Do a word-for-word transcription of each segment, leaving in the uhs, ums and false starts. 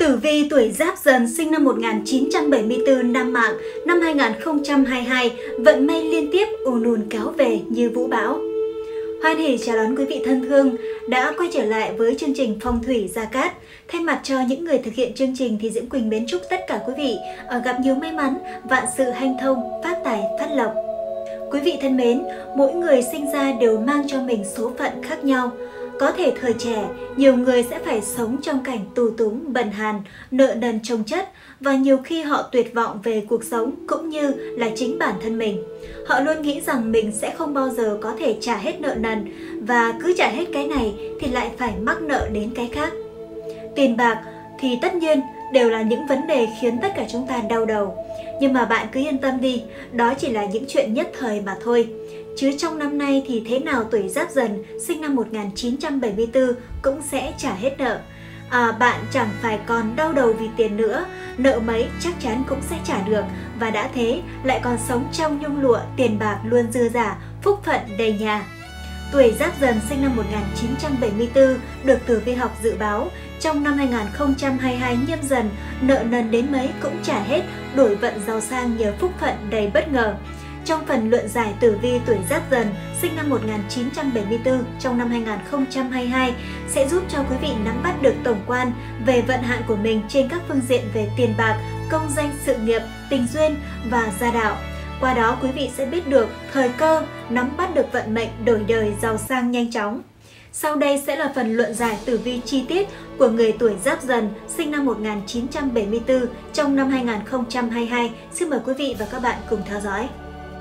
Tử vi tuổi Giáp Dần sinh năm một nghìn chín trăm bảy mươi tư, Nam Mạng, năm hai nghìn không trăm hai mươi hai, vận may liên tiếp ùn ùn kéo về như vũ bão. Hoan hỉ chào đón quý vị thân thương đã quay trở lại với chương trình Phong thủy Gia Cát. Thay mặt cho những người thực hiện chương trình thì Diễm Quỳnh mến chúc tất cả quý vị gặp nhiều may mắn, vạn sự hanh thông, phát tài, phát lộc. Quý vị thân mến, mỗi người sinh ra đều mang cho mình số phận khác nhau. Có thể thời trẻ, nhiều người sẽ phải sống trong cảnh tù túng, bần hàn, nợ nần chồng chất và nhiều khi họ tuyệt vọng về cuộc sống cũng như là chính bản thân mình. Họ luôn nghĩ rằng mình sẽ không bao giờ có thể trả hết nợ nần và cứ trả hết cái này thì lại phải mắc nợ đến cái khác. Tiền bạc thì tất nhiên đều là những vấn đề khiến tất cả chúng ta đau đầu. Nhưng mà bạn cứ yên tâm đi, đó chỉ là những chuyện nhất thời mà thôi. Chứ trong năm nay thì thế nào tuổi Giáp Dần sinh năm một nghìn chín trăm bảy mươi tư cũng sẽ trả hết nợ. À, bạn chẳng phải còn đau đầu vì tiền nữa, nợ mấy chắc chắn cũng sẽ trả được. Và đã thế lại còn sống trong nhung lụa, tiền bạc luôn dư dả, phúc phận đầy nhà. Tuổi Giáp Dần sinh năm một nghìn chín trăm bảy mươi tư được Tử vi học dự báo trong năm hai nghìn không trăm hai mươi hai Nhâm Dần, nợ nần đến mấy cũng trả hết, đổi vận giàu sang nhờ phúc phận đầy bất ngờ. Trong phần luận giải tử vi tuổi Giáp Dần sinh năm một nghìn chín trăm bảy mươi tư trong năm hai nghìn không trăm hai mươi hai sẽ giúp cho quý vị nắm bắt được tổng quan về vận hạn của mình trên các phương diện về tiền bạc, công danh sự nghiệp, tình duyên và gia đạo. Qua đó quý vị sẽ biết được thời cơ, nắm bắt được vận mệnh đổi đời giàu sang nhanh chóng. Sau đây sẽ là phần luận giải tử vi chi tiết của người tuổi Giáp Dần sinh năm một nghìn chín trăm bảy mươi tư trong năm hai nghìn không trăm hai mươi hai. Xin mời quý vị và các bạn cùng theo dõi.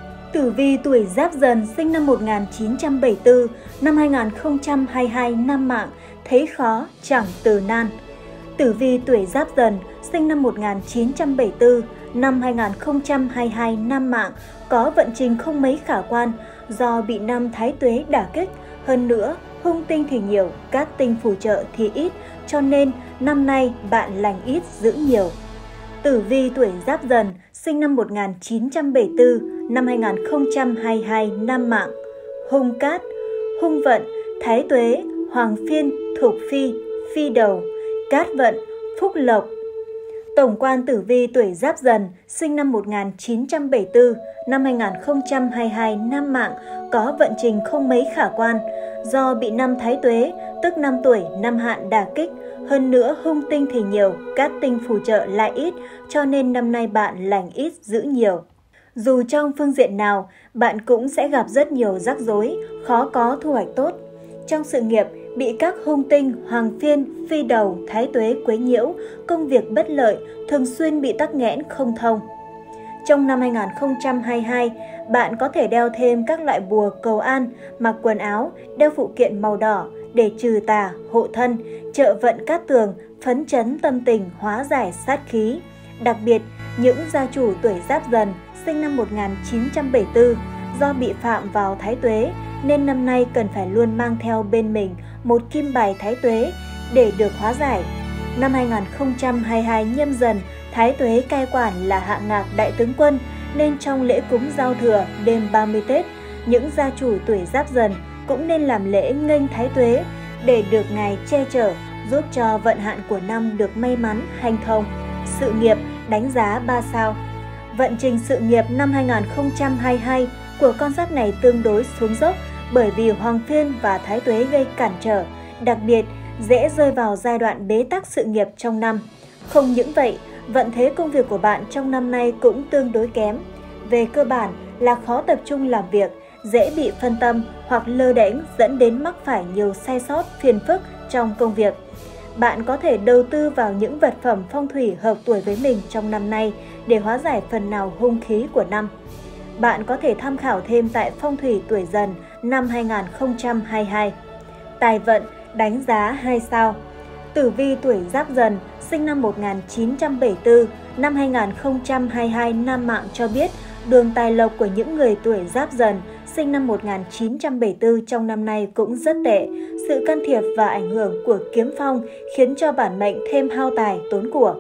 Tử vi tuổi Giáp Dần sinh năm một nghìn chín trăm bảy mươi tư, năm hai nghìn không trăm hai mươi hai Nam Mạng, thấy khó chẳng từ nan. Tử vi tuổi Giáp Dần sinh năm một nghìn chín trăm bảy mươi tư, năm hai nghìn không trăm hai mươi hai Nam Mạng, có vận trình không mấy khả quan do bị năm Thái Tuế đả kích. Hơn nữa, hung tinh thì nhiều, cát tinh phù trợ thì ít, cho nên năm nay bạn lành ít giữ nhiều. Tử vi tuổi Giáp Dần sinh năm một nghìn chín trăm bảy mươi tư, năm hai nghìn không trăm hai mươi hai Nam Mạng, hung cát, hung vận, Thái Tuế, Hoàng Phiên, Thục Phi, Phi Đầu, cát vận, phúc lộc. Tổng quan tử vi tuổi Giáp Dần sinh năm một nghìn chín trăm bảy mươi tư, năm hai nghìn không trăm hai mươi hai Nam Mạng, có vận trình không mấy khả quan do bị năm Thái Tuế, tức năm tuổi năm hạn đả kích. Hơn nữa hung tinh thì nhiều, cát tinh phù trợ lại ít, cho nên năm nay bạn lành ít giữ nhiều. Dù trong phương diện nào, bạn cũng sẽ gặp rất nhiều rắc rối, khó có thu hoạch tốt. Trong sự nghiệp, bị các hung tinh, Hoàng Phiên, Phi Đầu, Thái Tuế quấy nhiễu, công việc bất lợi, thường xuyên bị tắc nghẽn không thông. Trong năm hai nghìn không trăm hai mươi hai, bạn có thể đeo thêm các loại bùa cầu an, mặc quần áo, đeo phụ kiện màu đỏ để trừ tà, hộ thân, trợ vận cát tường, phấn chấn tâm tình, hóa giải sát khí. Đặc biệt, những gia chủ tuổi Giáp Dần sinh năm một nghìn chín trăm bảy mươi tư do bị phạm vào Thái Tuế nên năm nay cần phải luôn mang theo bên mình một kim bài Thái Tuế để được hóa giải. Năm hai nghìn không trăm hai mươi hai Nhâm Dần, Thái Tuế cai quản là Hạ Ngạc Đại Tướng Quân nên trong lễ cúng giao thừa đêm ba mươi Tết, những gia chủ tuổi Giáp Dần cũng nên làm lễ nghênh Thái Tuế để được Ngài che chở, giúp cho vận hạn của năm được may mắn, hanh thông. Sự nghiệp đánh giá ba sao. Vận trình sự nghiệp năm hai nghìn không trăm hai mươi hai của con giáp này tương đối xuống dốc bởi vì Hoàng Phiên và Thái Tuế gây cản trở, đặc biệt dễ rơi vào giai đoạn bế tắc sự nghiệp trong năm. Không những vậy, vận thế công việc của bạn trong năm nay cũng tương đối kém. Về cơ bản là khó tập trung làm việc, dễ bị phân tâm hoặc lơ đễnh dẫn đến mắc phải nhiều sai sót, phiền phức trong công việc. Bạn có thể đầu tư vào những vật phẩm phong thủy hợp tuổi với mình trong năm nay để hóa giải phần nào hung khí của năm. Bạn có thể tham khảo thêm tại Phong thủy tuổi Dần năm hai nghìn không trăm hai mươi hai. Tài vận đánh giá hai sao. Tử vi tuổi Giáp Dần sinh năm một nghìn chín trăm bảy mươi tư, năm hai nghìn không trăm hai mươi hai Nam Mạng cho biết đường tài lộc của những người tuổi Giáp Dần sinh năm một nghìn chín trăm bảy mươi tư trong năm nay cũng rất tệ. Sự can thiệp và ảnh hưởng của kiếm phong khiến cho bản mệnh thêm hao tài tốn của.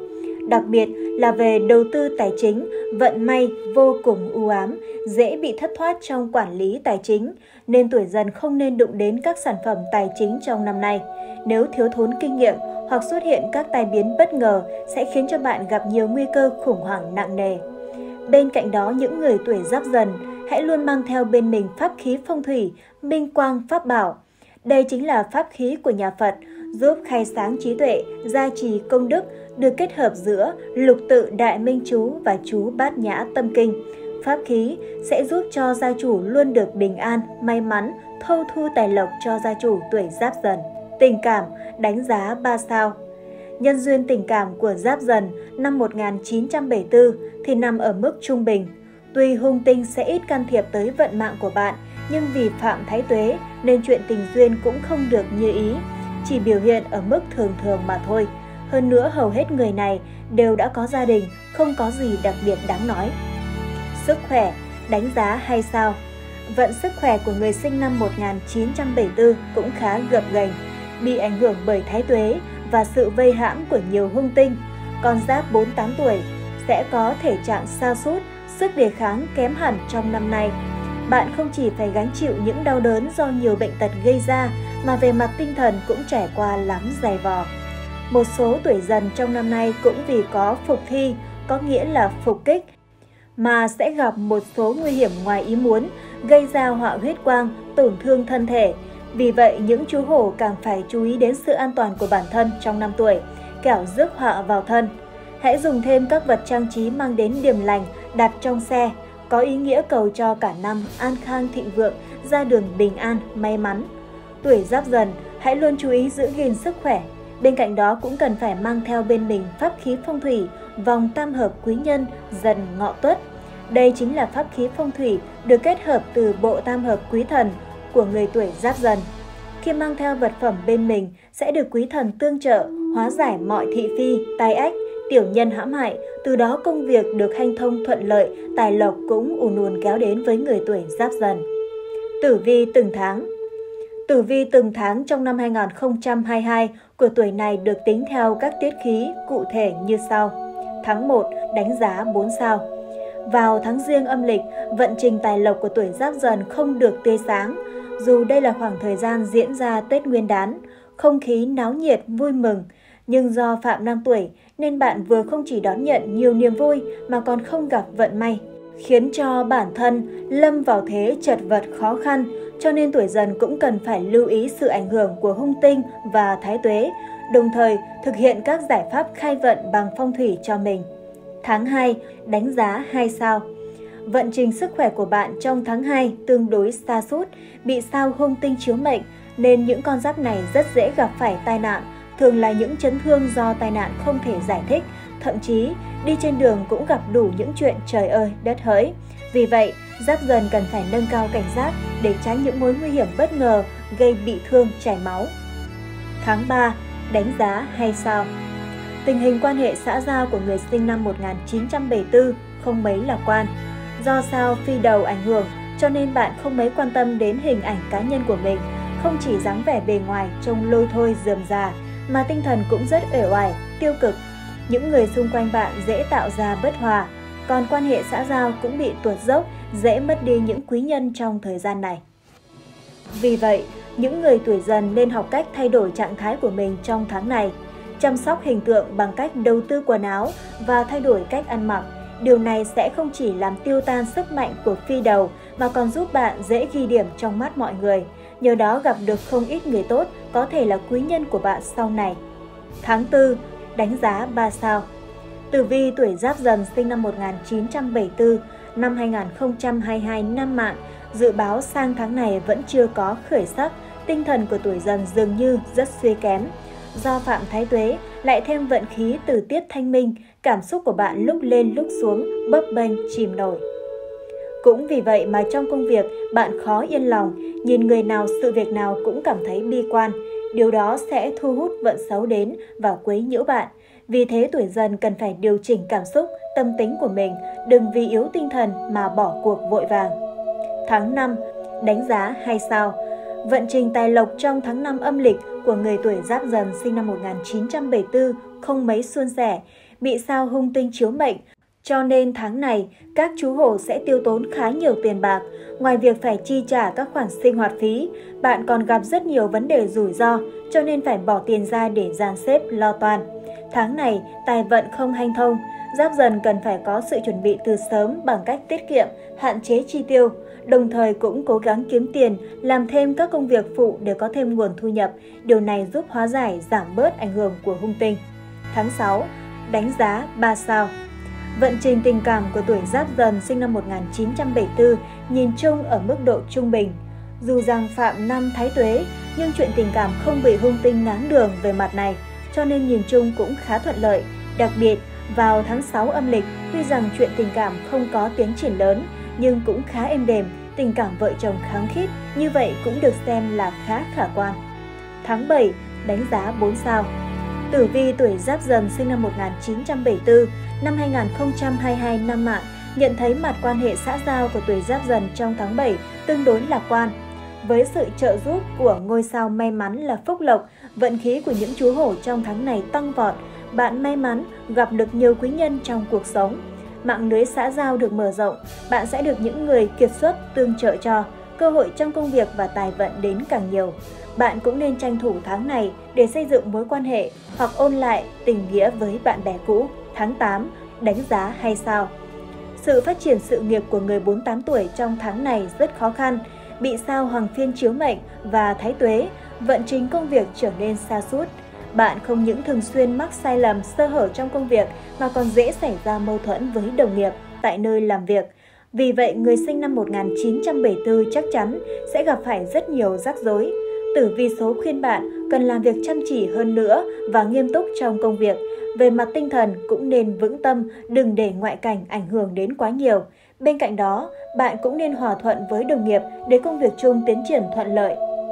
đặc biệt là về đầu tư tài chính, vận may vô cùng u ám, dễ bị thất thoát trong quản lý tài chính, nên tuổi Dần không nên đụng đến các sản phẩm tài chính trong năm nay. Nếu thiếu thốn kinh nghiệm hoặc xuất hiện các tai biến bất ngờ sẽ khiến cho bạn gặp nhiều nguy cơ khủng hoảng nặng nề. Bên cạnh đó, những người tuổi Giáp Dần hãy luôn mang theo bên mình pháp khí phong thủy, minh quang pháp bảo. Đây chính là pháp khí của nhà Phật, giúp khai sáng trí tuệ, gia trì công đức, được kết hợp giữa lục tự đại minh chú và chú bát nhã tâm kinh. Pháp khí sẽ giúp cho gia chủ luôn được bình an, may mắn, thâu thu tài lộc cho gia chủ tuổi Giáp Dần. Tình cảm, đánh giá ba sao. Nhân duyên tình cảm của Giáp Dần năm một nghìn chín trăm bảy mươi tư thì nằm ở mức trung bình. Tuy hung tinh sẽ ít can thiệp tới vận mạng của bạn, nhưng vì phạm thái tuế nên chuyện tình duyên cũng không được như ý, chỉ biểu hiện ở mức thường thường mà thôi. Hơn nữa, hầu hết người này đều đã có gia đình, không có gì đặc biệt đáng nói. Sức khỏe, đánh giá hai sao. Vận sức khỏe của người sinh năm một nghìn chín trăm bảy mươi tư cũng khá gập ghềnh, bị ảnh hưởng bởi thái tuế và sự vây hãm của nhiều hung tinh. Con giáp bốn mươi tám tuổi sẽ có thể trạng sa sút, sức đề kháng kém hẳn trong năm nay. Bạn không chỉ phải gánh chịu những đau đớn do nhiều bệnh tật gây ra, mà về mặt tinh thần cũng trải qua lắm dày vò. Một số tuổi Dần trong năm nay cũng vì có phục thi, có nghĩa là phục kích, mà sẽ gặp một số nguy hiểm ngoài ý muốn, gây ra họa huyết quang, tổn thương thân thể. Vì vậy, những chú hổ càng phải chú ý đến sự an toàn của bản thân trong năm tuổi, kẻo rước họa vào thân. Hãy dùng thêm các vật trang trí mang đến điềm lành đặt trong xe, có ý nghĩa cầu cho cả năm an khang thịnh vượng, ra đường bình an, may mắn. Tuổi Giáp Dần hãy luôn chú ý giữ gìn sức khỏe. Bên cạnh đó cũng cần phải mang theo bên mình pháp khí phong thủy, vòng tam hợp quý nhân Dần Ngọ Tuất. Đây chính là pháp khí phong thủy được kết hợp từ bộ tam hợp quý thần của người tuổi Giáp Dần. Khi mang theo vật phẩm bên mình sẽ được quý thần tương trợ, hóa giải mọi thị phi, tai ách, tiểu nhân hãm hại, từ đó công việc được hanh thông thuận lợi, tài lộc cũng ùn ùn kéo đến với người tuổi Giáp Dần. Tử vi từng tháng. Tử vi từng tháng trong năm hai nghìn không trăm hai mươi hai của tuổi này được tính theo các tiết khí cụ thể như sau. Tháng một, đánh giá bốn sao. Vào tháng Giêng âm lịch, vận trình tài lộc của tuổi Giáp Dần không được tươi sáng. Dù đây là khoảng thời gian diễn ra Tết Nguyên đán, không khí náo nhiệt, vui mừng, nhưng do phạm năm tuổi nên bạn vừa không chỉ đón nhận nhiều niềm vui mà còn không gặp vận may, khiến cho bản thân lâm vào thế chật vật khó khăn. Cho nên tuổi Dần cũng cần phải lưu ý sự ảnh hưởng của hung tinh và thái tuế, đồng thời thực hiện các giải pháp khai vận bằng phong thủy cho mình. Tháng hai, đánh giá hai sao. Vận trình sức khỏe của bạn trong tháng hai tương đối sa sút, bị sao hung tinh chiếu mệnh, nên những con giáp này rất dễ gặp phải tai nạn, thường là những chấn thương do tai nạn không thể giải thích, thậm chí đi trên đường cũng gặp đủ những chuyện trời ơi đất hỡi. Vì vậy, Giáp Dần cần phải nâng cao cảnh giác để tránh những mối nguy hiểm bất ngờ gây bị thương chảy máu. Tháng ba, đánh giá hai sao. Tình hình quan hệ xã giao của người sinh năm một nghìn chín trăm bảy mươi tư không mấy lạc quan. Do sao phi đầu ảnh hưởng cho nên bạn không mấy quan tâm đến hình ảnh cá nhân của mình, không chỉ dáng vẻ bề ngoài trông lôi thôi rườm rà mà tinh thần cũng rất uể oải, tiêu cực. Những người xung quanh bạn dễ tạo ra bất hòa, còn quan hệ xã giao cũng bị tuột dốc, dễ mất đi những quý nhân trong thời gian này. Vì vậy, những người tuổi Dần nên học cách thay đổi trạng thái của mình trong tháng này, chăm sóc hình tượng bằng cách đầu tư quần áo và thay đổi cách ăn mặc. Điều này sẽ không chỉ làm tiêu tan sức mạnh của phi đầu mà còn giúp bạn dễ ghi điểm trong mắt mọi người. Nhờ đó gặp được không ít người tốt, có thể là quý nhân của bạn sau này. Tháng tư, đánh giá ba sao. Tử vi tuổi Giáp Dần sinh năm một nghìn chín trăm bảy mươi tư, năm hai nghìn không trăm hai mươi hai năm mạng, dự báo sang tháng này vẫn chưa có khởi sắc, tinh thần của tuổi Dần dường như rất suy kém. Do phạm thái tuế, lại thêm vận khí từ tiết thanh minh, cảm xúc của bạn lúc lên lúc xuống, bấp bênh chìm nổi. Cũng vì vậy mà trong công việc, bạn khó yên lòng, nhìn người nào sự việc nào cũng cảm thấy bi quan. Điều đó sẽ thu hút vận xấu đến và quấy nhiễu bạn. Vì thế tuổi Dần cần phải điều chỉnh cảm xúc, tâm tính của mình, đừng vì yếu tinh thần mà bỏ cuộc vội vàng. Tháng năm, đánh giá hai sao. Vận trình tài lộc trong tháng năm âm lịch của người tuổi Giáp Dần sinh năm một nghìn chín trăm bảy mươi tư không mấy suôn sẻ, bị sao hung tinh chiếu mệnh, cho nên tháng này các chú hổ sẽ tiêu tốn khá nhiều tiền bạc. Ngoài việc phải chi trả các khoản sinh hoạt phí, bạn còn gặp rất nhiều vấn đề rủi ro, cho nên phải bỏ tiền ra để dàn xếp lo toan. Tháng này tài vận không hanh thông, Giáp Dần cần phải có sự chuẩn bị từ sớm bằng cách tiết kiệm, hạn chế chi tiêu, đồng thời cũng cố gắng kiếm tiền, làm thêm các công việc phụ để có thêm nguồn thu nhập. Điều này giúp hóa giải, giảm bớt ảnh hưởng của hung tinh. Tháng sáu, đánh giá ba sao. Vận trình tình cảm của tuổi Giáp Dần sinh năm một nghìn chín trăm bảy mươi tư nhìn chung ở mức độ trung bình. Dù rằng phạm năm Thái Tuế, nhưng chuyện tình cảm không bị hung tinh ngáng đường về mặt này, cho nên nhìn chung cũng khá thuận lợi. Đặc biệt, vào tháng sáu âm lịch, tuy rằng chuyện tình cảm không có tiến triển lớn, nhưng cũng khá êm đềm, tình cảm vợ chồng khăng khít, như vậy cũng được xem là khá khả quan. Tháng bảy, đánh giá bốn sao. Tử vi tuổi Giáp Dần sinh năm một nghìn chín trăm bảy mươi tư, năm hai nghìn không trăm hai mươi hai năm mạng, nhận thấy mặt quan hệ xã giao của tuổi Giáp Dần trong tháng bảy tương đối lạc quan. Với sự trợ giúp của ngôi sao may mắn là Phúc Lộc, vận khí của những chú hổ trong tháng này tăng vọt. Bạn may mắn gặp được nhiều quý nhân trong cuộc sống. Mạng lưới xã giao được mở rộng, bạn sẽ được những người kiệt xuất tương trợ cho, cơ hội trong công việc và tài vận đến càng nhiều. Bạn cũng nên tranh thủ tháng này để xây dựng mối quan hệ hoặc ôn lại tình nghĩa với bạn bè cũ. Tháng tám, đánh giá hai sao. Sự phát triển sự nghiệp của người bốn mươi tám tuổi trong tháng này rất khó khăn, bị sao Hoàng Phiên chiếu mệnh và Thái Tuế, vận trình công việc trở nên sa sút. Bạn không những thường xuyên mắc sai lầm, sơ hở trong công việc mà còn dễ xảy ra mâu thuẫn với đồng nghiệp tại nơi làm việc. Vì vậy, người sinh năm một nghìn chín trăm bảy mươi tư chắc chắn sẽ gặp phải rất nhiều rắc rối. Tử vi số khuyên bạn cần làm việc chăm chỉ hơn nữa và nghiêm túc trong công việc. Về mặt tinh thần cũng nên vững tâm, đừng để ngoại cảnh ảnh hưởng đến quá nhiều. Bên cạnh đó, bạn cũng nên hòa thuận với đồng nghiệp để công việc chung tiến triển thuận lợi.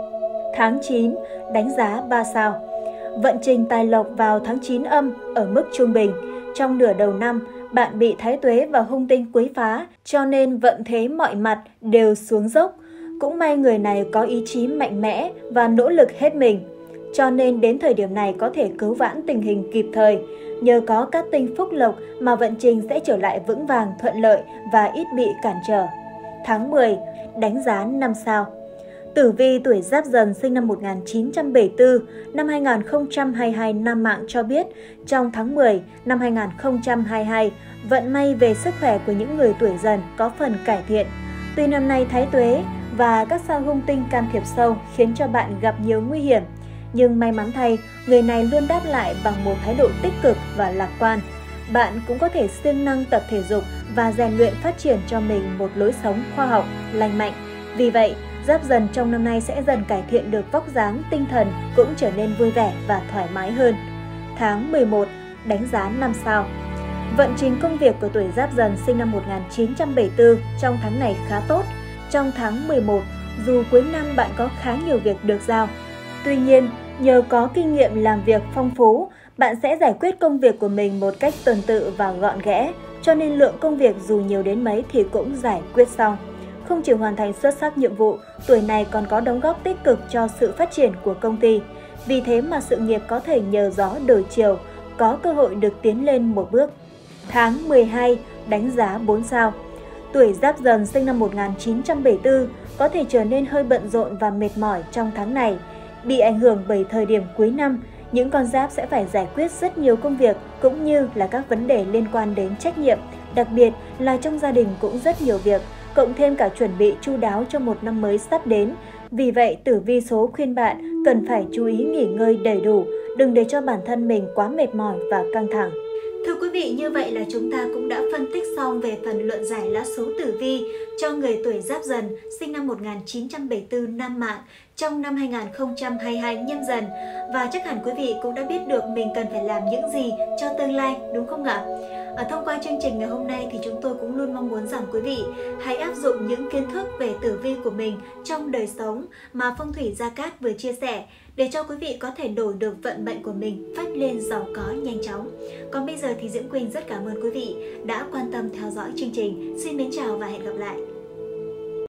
Tháng chín, đánh giá ba sao. Vận trình tài lộc vào tháng chín âm ở mức trung bình. Trong nửa đầu năm, bạn bị Thái Tuế và hung tinh quấy phá, cho nên vận thế mọi mặt đều xuống dốc. Cũng may người này có ý chí mạnh mẽ và nỗ lực hết mình, cho nên đến thời điểm này có thể cứu vãn tình hình kịp thời. Nhờ có các tinh Phúc Lộc mà vận trình sẽ trở lại vững vàng, thuận lợi và ít bị cản trở. Tháng mười, đánh giá năm sao. Tử vi tuổi Giáp Dần sinh năm một nghìn chín trăm bảy mươi tư, năm hai nghìn không trăm hai mươi hai năm mạng cho biết, trong tháng mười năm hai nghìn không trăm hai mươi hai, vận may về sức khỏe của những người tuổi Dần có phần cải thiện. Tuy năm nay Thái Tuế và các sao hung tinh can thiệp sâu khiến cho bạn gặp nhiều nguy hiểm, nhưng may mắn thay, người này luôn đáp lại bằng một thái độ tích cực và lạc quan. Bạn cũng có thể siêng năng tập thể dục và rèn luyện phát triển cho mình một lối sống khoa học, lành mạnh. Vì vậy, Giáp Dần trong năm nay sẽ dần cải thiện được vóc dáng, tinh thần cũng trở nên vui vẻ và thoải mái hơn. Tháng mười một, đánh giá năm sao. Vận trình công việc của tuổi Giáp Dần sinh năm một nghìn chín trăm bảy mươi tư trong tháng này khá tốt. Trong tháng mười một, dù cuối năm bạn có khá nhiều việc được giao, tuy nhiên, nhờ có kinh nghiệm làm việc phong phú, bạn sẽ giải quyết công việc của mình một cách tuần tự và gọn ghẽ, cho nên lượng công việc dù nhiều đến mấy thì cũng giải quyết xong. Không chỉ hoàn thành xuất sắc nhiệm vụ, tuổi này còn có đóng góp tích cực cho sự phát triển của công ty. Vì thế mà sự nghiệp có thể nhờ gió đổi chiều, có cơ hội được tiến lên một bước. Tháng mười hai, đánh giá bốn sao. Tuổi Giáp Dần sinh năm một nghìn chín trăm bảy mươi tư có thể trở nên hơi bận rộn và mệt mỏi trong tháng này. Bị ảnh hưởng bởi thời điểm cuối năm, những con giáp sẽ phải giải quyết rất nhiều công việc cũng như là các vấn đề liên quan đến trách nhiệm, đặc biệt là trong gia đình cũng rất nhiều việc, cộng thêm cả chuẩn bị chu đáo cho một năm mới sắp đến. Vì vậy, tử vi số khuyên bạn cần phải chú ý nghỉ ngơi đầy đủ, đừng để cho bản thân mình quá mệt mỏi và căng thẳng. Thưa quý vị, như vậy là chúng ta cũng đã phân tích xong về phần luận giải lá số tử vi cho người tuổi Giáp Dần sinh năm một nghìn chín trăm bảy mươi tư năm mạng trong năm hai nghìn không trăm hai mươi hai Nhâm Dần. Và chắc hẳn quý vị cũng đã biết được mình cần phải làm những gì cho tương lai, đúng không ạ? Ở thông qua chương trình ngày hôm nay thì chúng tôi cũng luôn mong muốn rằng quý vị hãy áp dụng những kiến thức về tử vi của mình trong đời sống mà Phong thủy Gia Cát vừa chia sẻ, để cho quý vị có thể đổi được vận mệnh của mình phách lên giàu có nhanh chóng. Còn bây giờ thì Diễm Quỳnh rất cảm ơn quý vị đã quan tâm theo dõi chương trình. Xin mến chào và hẹn gặp lại.